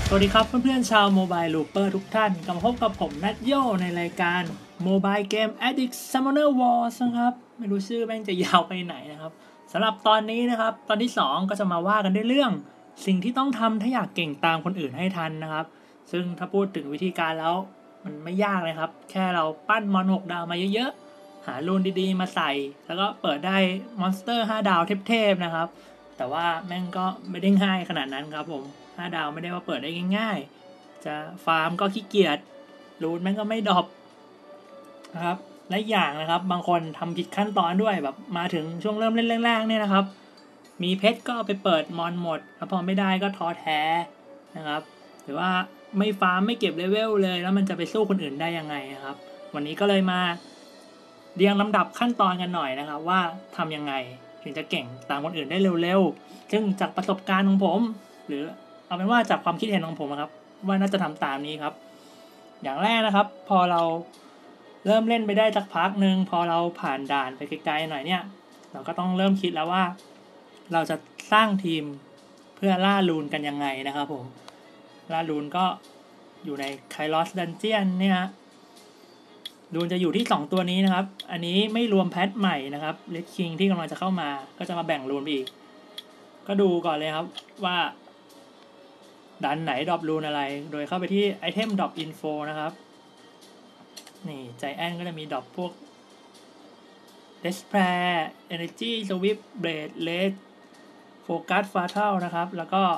สวัสดีครับเพื่อนๆชาวโมบายลูเปอร์ทุกท่านกลับมาพบกับผมนัทโยในรายการ Mobile Game Addict Summoner Wars นะครับไม่รู้ชื่อแม่งจะยาวไปไหนนะครับสำหรับตอนนี้นะครับตอนที่2ก็จะมาว่ากันด้วยเรื่องสิ่งที่ต้องทำถ้าอยากเก่งตามคนอื่นให้ทันนะครับซึ่งถ้าพูดถึงวิธีการแล้วมันไม่ยากเลยครับแค่เราปั้นมอน6 ดาวมาเยอะๆหารูนดีๆมาใส่แล้วก็เปิดได้มอนสเตอร์5 ดาวเทพๆนะครับแต่ว่าแม่งก็ไม่ได้ง่ายขนาดนั้นครับผม5 ดาวไม่ได้ว่าเปิดได้ง่ายๆจะฟาร์มก็ขี้เกียจรูนแม่งก็ไม่ดรอปนะครับและอย่างนะครับบางคนทำผิดขั้นตอนด้วยแบบมาถึงช่วงเริ่มเล่นแรกๆเนี่ยนะครับมีเพชรก็เอาไปเปิดมอนหมดแล้วพอไม่ได้ก็ท้อแท้นะครับหรือว่าไม่ฟาร์มไม่เก็บเลเวลเลยแล้วมันจะไปสู้คนอื่นได้ยังไงนะครับวันนี้ก็เลยมาเรียงลำดับขั้นตอนกันหน่อยนะครับว่าทำยังไงถึงจะเก่งตามคนอื่นได้เร็วๆซึ่งจากประสบการณ์ของผมหรือเอาเป็นว่าจากความคิดเห็นของผมครับว่าน่าจะทำตามนี้ครับอย่างแรกนะครับพอเราเริ่มเล่นไปได้สักพักหนึ่งพอเราผ่านด่านไปไกลๆหน่อยเนี่ยเราก็ต้องเริ่มคิดแล้วว่าเราจะสร้างทีมเพื่อล่ารูนกันยังไงนะครับผมล่ารูนก็อยู่ในไคลอสดันเจียนเนี่ยรูนจะอยู่ที่2ตัวนี้นะครับอันนี้ไม่รวมแพทใหม่นะครับเลดคิงที่กำลังจะเข้ามาก็จะมาแบ่งรูนไปอีกก็ดูก่อนเลยครับว่าดันไหนดรอปรูนอะไรโดยเข้าไปที่ไอเทมดรอปอินโฟนะครับนี่ใจแอนก็จะมีดรอปพวก Despair Energy Swift Blade Red Focus Fatal นะครับแล้วก็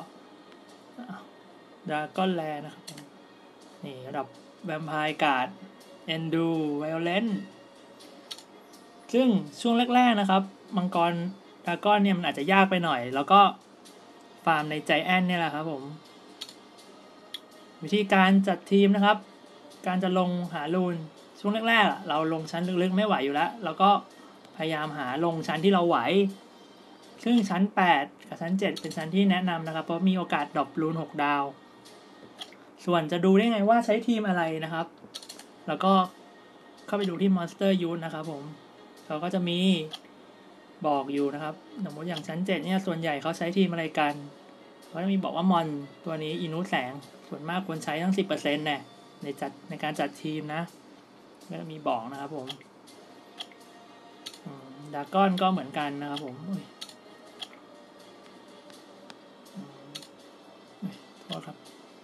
Dragon Land นะครับนี่ดรอป Vampire Guard Endure Violence ซึ่งช่วงแรกๆนะครับมังกรดราก้อนเนี่ยมันอาจจะยากไปหน่อยแล้วก็ฟาร์มในใจแอนเนี่ยแหละครับผมวิธีการจัดทีมนะครับการจะลงหารูนช่วงแรกๆเราลงชั้นลึกๆไม่ไหวอยู่แล้วเราก็พยายามหาลงชั้นที่เราไหวซึ่งชั้น8กับชั้น7เป็นชั้นที่แนะนำนะครับเพราะมีโอกาสดรอปรูน6 ดาวส่วนจะดูได้ไงว่าใช้ทีมอะไรนะครับแล้วก็เข้าไปดูที่ Monster Use นะครับผมเขาก็จะมีบอกอยู่นะครับสมมติอย่างชั้น7เนี่ยส่วนใหญ่เขาใช้ทีมอะไรกันเขาจะมีบอกว่ามอนตัวนี้อินุแสงส่วนมากควรใช้ทั้ง 10% เนี่ยในการจัดทีมนะก็จะมีบอกนะครับผมดราก้อนก็เหมือนกันนะครับผมโทษครับ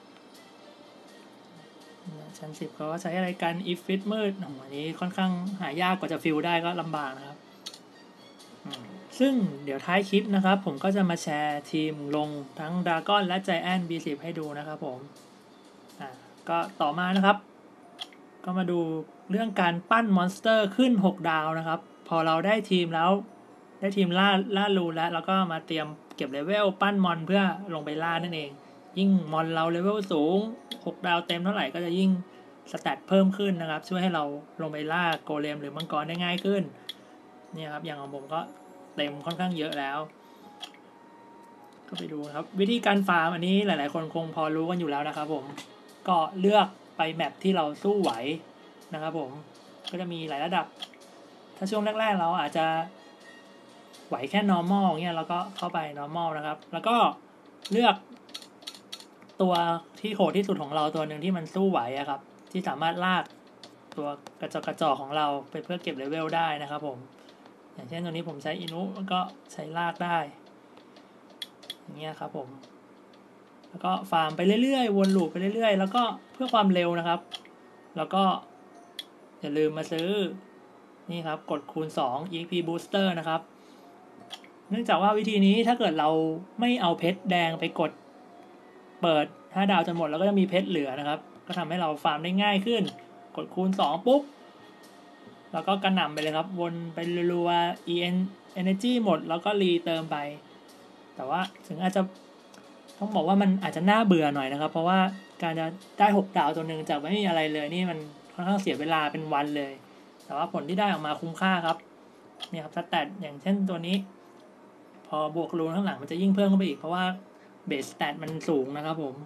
ชั้น10เขาก็ใช้อะไรกันอีฟิตมืดอันนี้ค่อนข้างหายากกว่าจะฟิลได้ก็ลำบากนะครับซึ่งเดี๋ยวท้ายคลิปนะครับผมก็จะมาแชร์ทีมลงทั้งดราก้อนและใจแอน B10 ให้ดูนะครับผมก็ต่อมานะครับก็มาดูเรื่องการปั้นมอนสเตอร์ขึ้น6 ดาวนะครับพอเราได้ทีมแล้วได้ทีมล่ารูแล้วก็มาเตรียมเก็บเลเวลปั้นมอนเพื่อลงไปล่านั่นเองยิ่งมอนเราเลเวลสูง6 ดาวเต็มเท่าไหร่ก็จะยิ่งสแตทเพิ่มขึ้นนะครับช่วยให้เราลงไปล่าโกเลมหรือมังกรได้ง่ายขึ้นเนี่ยครับอย่างของผมก็เต็มค่อนข้างเยอะแล้วก็ไปดูครับวิธีการฟาร์มอันนี้หลายๆคนคงพอรู้กันอยู่แล้วนะครับผมก็เลือกไปแมปที่เราสู้ไหวนะครับผมก็จะมีหลายระดับถ้าช่วงแรกๆเราอาจจะไหวแค่ normal เงี้ยแล้วก็เข้าไป normal นะครับแล้วก็เลือกตัวที่โหดที่สุดของเราตัวหนึ่งที่มันสู้ไหวอะครับที่สามารถลากตัวกระจอกของเราไปเพื่อเก็บเลเวลได้นะครับผมอย่างเช่นตัวนี้ผมใช้อินุก็ใช้ลากได้อย่างเงี้ยครับผมแล้วก็ฟาร์มไปเรื่อยๆวนลูปไปเรื่อยๆแล้วก็เพื่อความเร็วนะครับแล้วก็อย่าลืมมาซื้อนี่ครับกดคูณ2 EXP Booster นะครับเนื่องจากว่าวิธีนี้ถ้าเกิดเราไม่เอาเพชรแดงไปกดเปิด5 ดาวจนหมดแล้วก็จะมีเพชรเหลือนะครับก็ทำให้เราฟาร์มได้ง่ายขึ้นกดคูณ2ปุ๊บแล้วก็กระหน่ำไปเลยครับวนไปรัวๆ Energy หมดแล้วก็รีเติมไปแต่ว่าถึงอาจจะต้องบอกว่ามันอาจจะน่าเบื่อหน่อยนะครับเพราะว่าการจะได้6 ดาวตัวหนึ่งจากไม่มีอะไรเลยนี่มันค่อนข้างเสียเวลาเป็นวันเลยแต่ว่าผลที่ได้ออกมาคุ้มค่าครับนี่ครับสแตทอย่างเช่นตัวนี้พอบวกรูนข้างหลังมันจะยิ่งเพิ่มขึ้นไปอีกเพราะว่าเบสสแตทมันสูงนะครับผม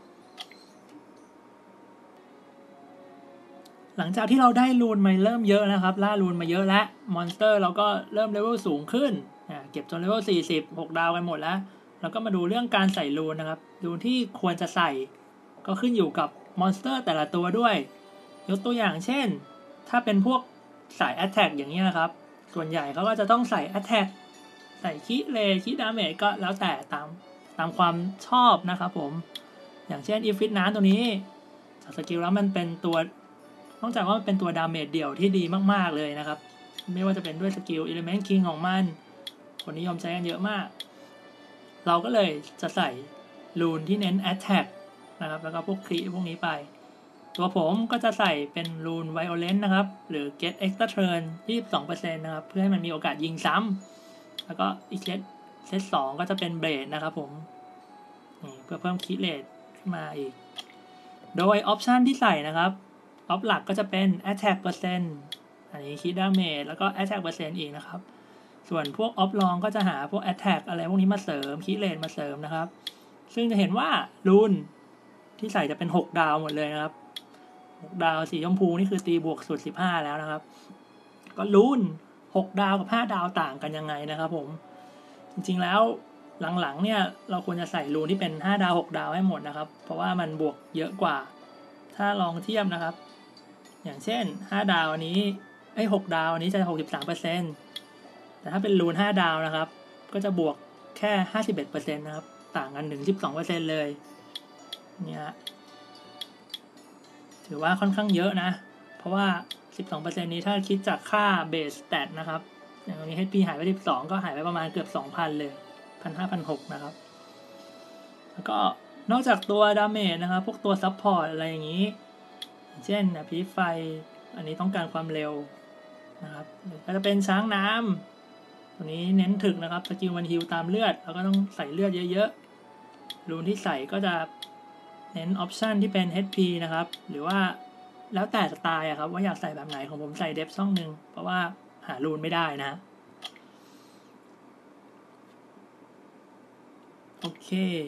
หลังจากที่เราได้รูนมาเริ่มเยอะนะครับล่ารูนมาเยอะแล้วมอนสเตอร์เราก็เริ่มเลเวลสูงขึ้นเก็บจนเลเวล40 6 ดาวกันหมดแล้วก็มาดูเรื่องการใส่รูนนะครับรูนที่ควรจะใส่ก็ขึ้นอยู่กับมอนสเตอร์แต่ละตัวด้วยยกตัวอย่างเช่นถ้าเป็นพวกสาย Attack อย่างนี้นะครับส่วนใหญ่เขาก็จะต้องใส่ Attack ใส่คิเลคิดาเมจก็แล้วแต่ตามความชอบนะครับผมอย่างเช่นอีฟิตน้ำตัวนี้จากสกิลแล้วมันเป็นตัวนอกจากว่ามันเป็นตัวดาเมจเดี่ยวที่ดีมากๆเลยนะครับไม่ว่าจะเป็นด้วยสกิล Element King ของมันคนนิยมใช้กันเยอะมากเราก็เลยจะใส่รูนที่เน้น Attack นะครับแล้วก็พวกครีพวกนี้ไปตัวผมก็จะใส่เป็นรูน Violence นะครับหรือ Get Extra Turn 22% นะครับเพื่อให้มันมีโอกาสยิงซ้ำแล้วก็อีกเซต2ก็จะเป็นเบลดนะครับผมเพื่อเพิ่มคิดเรทขึ้นมาอีกโดยออปชันที่ใส่นะครับออปหลักก็จะเป็น Attack เปอร์เซ็นต์อันนี้คิดดาเมจแล้วก็ Attack เปอร์เซ็นต์อีกนะครับส่วนพวกออฟลองก็จะหาพวก Attack อะไรพวกนี้มาเสริมคิดเรทมาเสริมนะครับซึ่งจะเห็นว่ารูนที่ใส่จะเป็น6ดาวหมดเลยนะครับ6ดาวสีชมพูนี่คือตีบวกสุด15แล้วนะครับก็รูน6ดาวกับ5ดาวต่างกันยังไงนะครับผมจริงๆแล้วหลังๆเนี่ยเราควรจะใส่รูนที่เป็น5ดาว6ดาวให้หมดนะครับเพราะว่ามันบวกเยอะกว่าถ้าลองเทียบนะครับอย่างเช่น5ดาวอันนี้6ดาวอันนี้จะ 63% แต่ถ้าเป็นรูน5ดาวนะครับก็จะบวกแค่ 51% นะครับต่างกันถึง 12% เลยเนี่ยถือว่าค่อนข้างเยอะนะเพราะว่า 12% นี้ถ้าคิดจากค่าเบสสแตทนะครับอย่างนี้ HP หายไป12ก็หายไปประมาณเกือบ 2,000 เลย 1,500-1,600 นะครับแล้วก็นอกจากตัวดาเมจนะครับพวกตัวซัพพอร์ตอะไรอย่างนี้เช่นพีไฟอันนี้ต้องการความเร็วนะครับก็จะเป็นช้างน้ำตัวนี้เน้นถึกนะครับสกิลมันฮิลตามเลือดแล้วก็ต้องใส่เลือดเยอะๆรูนที่ใส่ก็จะเน้นออปชันที่เป็น HP นะครับหรือว่าแล้วแต่สไตล์ครับว่าอยากใส่แบบไหนของผมใส่เดฟช่องหนึ่งเพราะว่าหารูนไม่ได้นะโอเค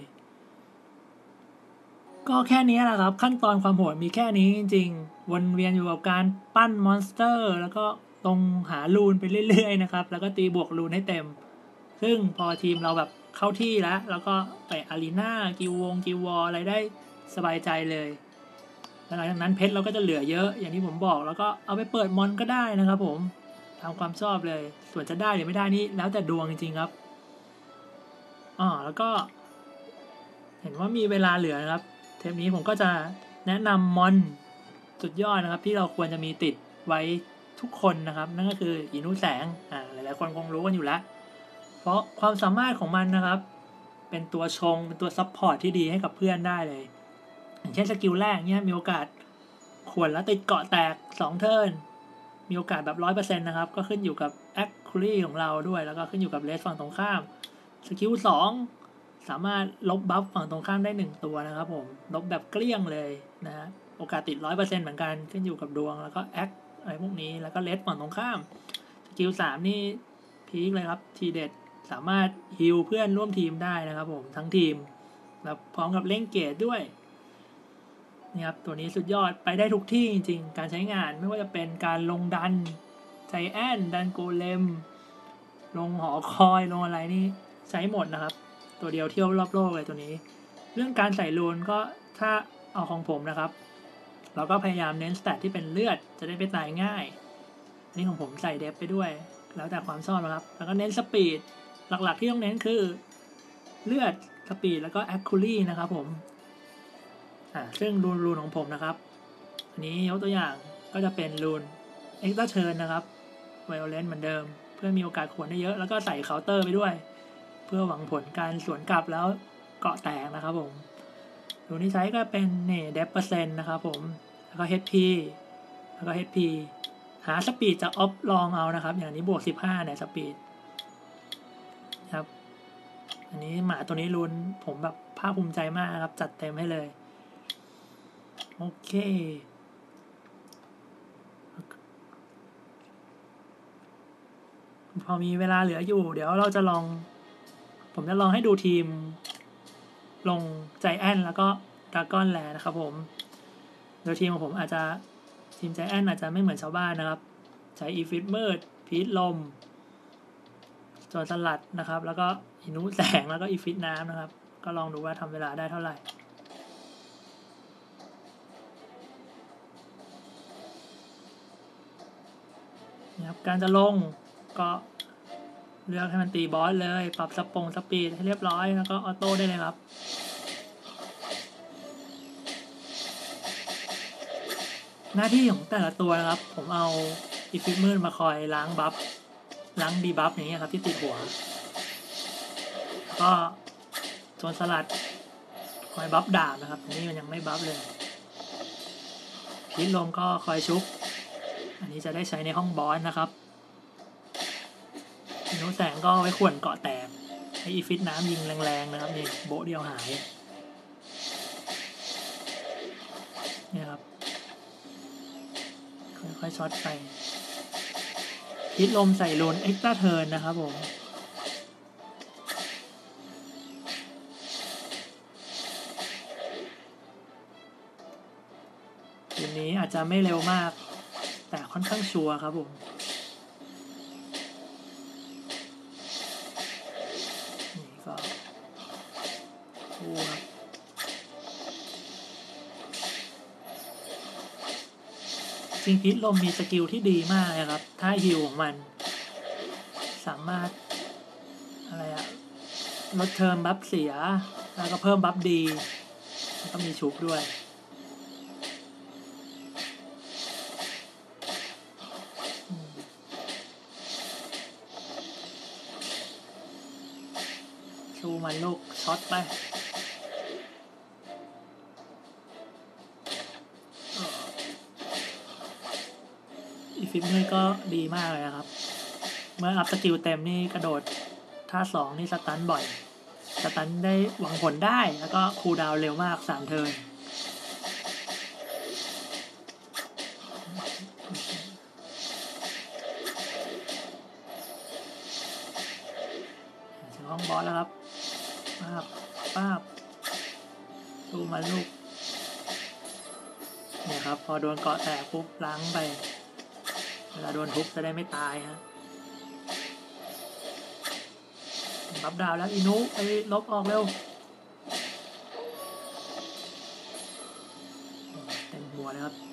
ก็แค่นี้แหละครับขั้นตอนความโหดมีแค่นี้จริงๆวนเวียนอยู่กับการปั้นมอนสเตอร์แล้วก็ตรงหารูนไปเรื่อยๆนะครับแล้วก็ตีบวกรูนให้เต็มซึ่งพอทีมเราแบบเข้าที่แล้วก็ไปอารีนากิววออะไรได้สบายใจเลยหลังจากนั้นเพชรเราก็จะเหลือเยอะอย่างที่ผมบอกแล้วก็เอาไปเปิดมอนก็ได้นะครับผมตามความชอบเลยส่วนจะได้หรือไม่ได้นี่แล้วแต่ดวงจริงๆครับแล้วก็เห็นว่ามีเวลาเหลือนะครับเทปนี้ผมก็จะแนะนำมอนสุดยอดนะครับที่เราควรจะมีติดไว้ทุกคนนะครับนั่นก็คืออินุแสงหลายๆคนคงรู้กันอยู่แล้วเพราะความสามารถของมันนะครับเป็นตัวชงเป็นตัวซัพพอร์ตที่ดีให้กับเพื่อนได้เลยอย่างเช่นสกิลแรกเนี่ยมีโอกาสขวนแล้วติดเกาะแตก2เทิร์นมีโอกาสแบบ 100% นะครับก็ขึ้นอยู่กับ accuracy ของเราด้วยแล้วก็ขึ้นอยู่กับเรสฝั่งตรงข้ามสกิล2สามารถลบบัฟฝั่งตรงข้ามได้1ตัวนะครับผมลบแบบเกลี้ยงเลยนะโอกาสติด 100% เหมือนกันขึ้นอยู่กับดวงแล้วก็แอคอะไรพวกนี้แล้วก็เรสฝั่งตรงข้ามสกิล3นี่พีคเลยครับทีเด็ดสามารถฮีลเพื่อนร่วมทีมได้นะครับผมทั้งทีมแล้วพร้อมกับเล่นเกตด้วยนี่ครับตัวนี้สุดยอดไปได้ทุกที่จริงๆการใช้งานไม่ว่าจะเป็นการลงดันใจแอนดันโกเลมลงหอคอยลงอะไรนี่ใช้หมดนะครับตัวเดียวเที่ยวรอบโลกเลยตัวนี้เรื่องการใส่รูนก็ถ้าเอาของผมนะครับเราก็พยายามเน้นสแตทที่เป็นเลือดจะได้ไปตายง่ายนี่ของผมใส่เดฟไปด้วยแล้วแต่ความชอบนะครับแล้วก็เน้นสปีดหลักๆที่ต้องเน้นคือเลือดสปีดแล้วก็แอคคูลี่นะครับผมซึ่งรูนของผมนะครับอันนี้ยกตัวอย่างก็จะเป็นรูนเอ็กซ์ตร้าเทิร์นนะครับไวโอเลนต์เหมือนเดิมเพื่อมีโอกาสขวนได้เยอะแล้วก็ใส่เคาน์เตอร์ไปด้วยเพื่อหวังผลการสวนกลับแล้วเกาะแตกนะครับผมรูนที่ใช้ก็เป็นเดฟเปอร์เซ็นต์นะครับผมแล้วก็ HP แล้วก็ HP หาสปีดจากออฟลองเอานะครับอย่างนี้บวก15เนี่ยสปีดครับอันนี้หมาตัวนี้รูนผมแบบภาคภูมิใจมากครับจัดเต็มให้เลยโอเคพอมีเวลาเหลืออยู่เดี๋ยวเราจะผมจะลองให้ดูทีมลงใจแอนแล้วก็ดราก้อนแลนะครับผมโดยทีมของผมอาจจะทีมใจแอนอาจจะไม่เหมือนชาวบ้านนะครับใช้อีฟิตมืดพีทลมโจรสลัดนะครับแล้วก็อินุแสงแล้วก็อีฟิตน้ำนะครับก็ลองดูว่าทำเวลาได้เท่าไหร่นะครับการจะลงก็เลือกให้มันตีบอสเลยปรับสปีดให้เรียบร้อยแล้วก็ออโต้ได้เลยครับหน้าที่ของแต่ละตัวนะครับผมเอาอีฟิตมืดมาคอยล้างบัฟล้างดีบัฟอย่างเงี้ยครับที่ติดหัวก็โจรสลัดคอยบัฟดาบนะครับนี่มันยังไม่บัฟเลยพิษลมก็คอยชุบอันนี้จะได้ใช้ในห้องบอสนะครับนุแสงก็ไว้ข่วนเกาะแตกให้อีฟิตน้ำยิงแรงๆนะครับนี่โบเดียวหายนี่ครับค่อยๆช็อตไปพิษลมใส่โลนเอ็กซ์ตร้าเทิร์นนะครับผมทีนี้อาจจะไม่เร็วมากแต่ค่อนข้างชัวร์ครับผมนี่ก็ชัวร์จริงพิษลมมีสกิลที่ดีมากเลยครับถ้าฮิวของมันสามารถอะไรอะลดเทิร์นบัฟเสียแล้วก็เพิ่มบัฟดีแล้วก็มีชุบด้วยชูมันลูกช็อตไปอีฟิปนี่ก็ดีมากเลยนะครับเมื่ออัพสกิลเต็มนี่กระโดดท่า2นี่สตันบ่อยสตันได้หวังผลได้แล้วก็คูลดาวน์เร็วมาก3เทิร์นถึงห้องบอสแล้วครับป้าบดูมาลูกเนี่ยครับพอโดนเกาะแตกปุ๊บล้างไปเวลาโดนทุบจะได้ไม่ตายฮะบัฟดาวแล้วอินุไปลบออกเร็วเต็มหัวเลยครับ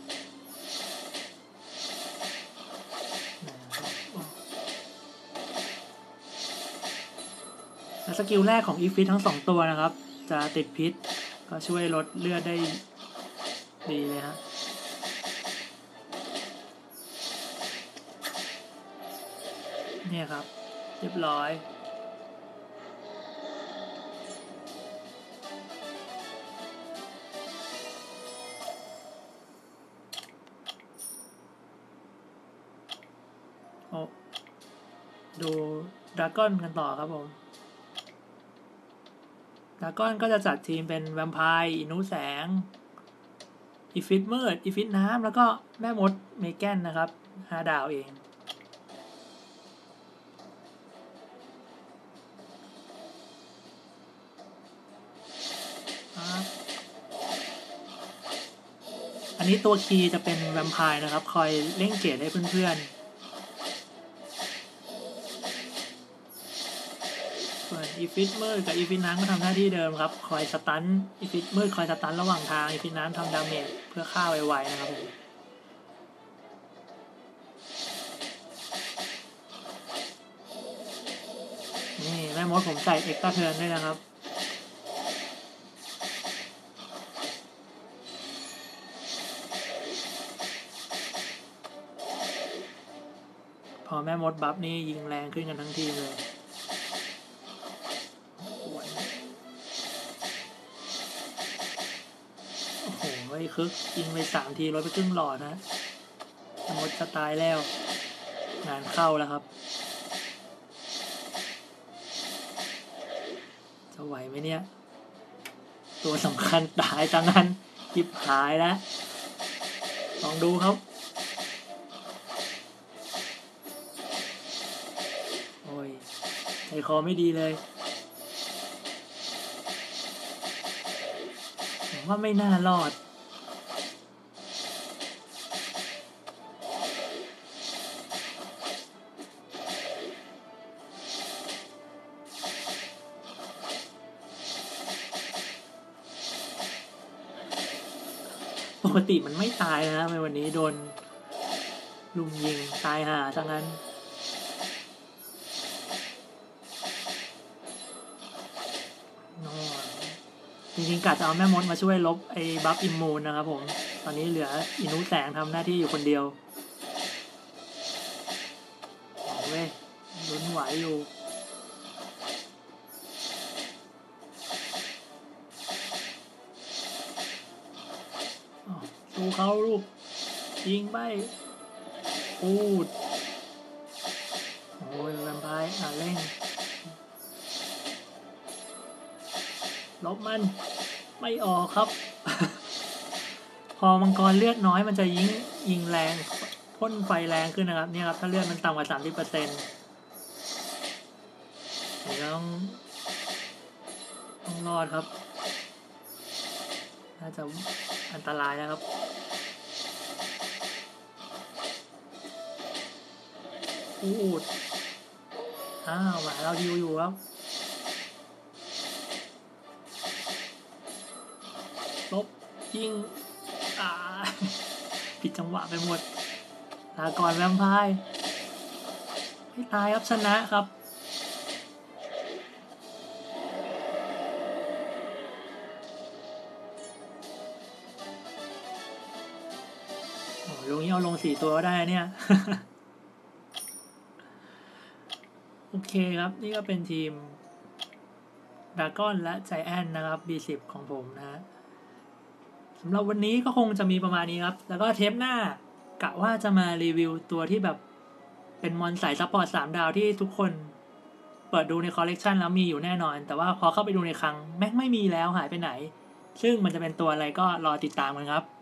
และสกิลแรกของอีฟิตทั้ง2ตัวนะครับจะติดพิษก็ช่วยลดเลือดได้ดีเลยฮะเนี่ยครับเรียบร้อยดูดราก้อนกันต่อครับผมดราก้อนก็จะจัดทีมเป็นแวมไพร์อินุแสงอีฟิตมืดอีฟิตน้ำแล้วก็แม่มดเมแกนนะครับ5 ดาวเองอันนี้ตัวคีย์จะเป็นแวมไพร์นะครับคอยเล่งเกรดให้เพื่อนๆส่วนอีฟิตมืดกับอีฟิตน้ำก็ทำหน้าที่เดิมครับคอยสตันอีฟิตมืดคอยสตันระหว่างทางอีฟิตน้ำทำดาเมจเพื่อฆ่าไวๆนะครับผมนี่แม่มดผมใส่เอ็กซ์ตร้าเทิร์นด้วยนะครับพอแม่มดบัฟนี่ยิงแรงขึ้นกันทั้งทีมเลยโอ้โหคึกยิงไป3 ทีลดไปครึ่งหลอดนะแม่มดจะตายแล้วงานเข้าแล้วครับจะไหวไหมเนี่ยตัวสำคัญตายจังนั้นจิบหายแล้วลองดูครับโอ้ยใจคอไม่ดีเลยผมว่าไม่น่ารอดปกติมันไม่ตายนะในวันนี้โดนลุมยิงตายห่าทั้งนั้นนอนจริงๆกะจะเอาแม่มดมาช่วยลบไอ้บัฟอิมมูนนะครับผมตอนนี้เหลืออินุแสงทำหน้าที่อยู่คนเดียวเอาเว้ยลุ้นไหวอยู่ดูเขาลูกยิงไปพูดโอ้ยแวมไพร์เร่งลบมันไม่ออกครับ พอมังกรเลือดน้อยมันจะยิงแรงพ่นไฟแรงขึ้นนะครับเนี่ยครับถ้าเลือดมันต่ำกว่า 30%เดี๋ยวต้องรอดครับน่าจะอันตรายนะครับพูดหมาเราดิวอยู่ครับลบยิงผิดจังหวะไปหมดลาก่อนแวมไพร์ไม่ตายครับชนะครับโอ้ลุงนี้เอาลง4 ตัวก็ได้เนี่ย โอเคครับนี่ก็เป็นทีมดราก้อนและใจแอนนะครับ B10 ของผมนะฮะสำหรับวันนี้ก็คงจะมีประมาณนี้ครับแล้วก็เทปหน้ากะว่าจะมารีวิวตัวที่แบบเป็นมอนสายซัพพอร์ต3 ดาวที่ทุกคนเปิดดูในคอลเลกชันแล้วมีอยู่แน่นอนแต่ว่าพอเข้าไปดูในคลังแม็กไม่มีแล้วหายไปไหนซึ่งมันจะเป็นตัวอะไรก็รอติดตามกันครับ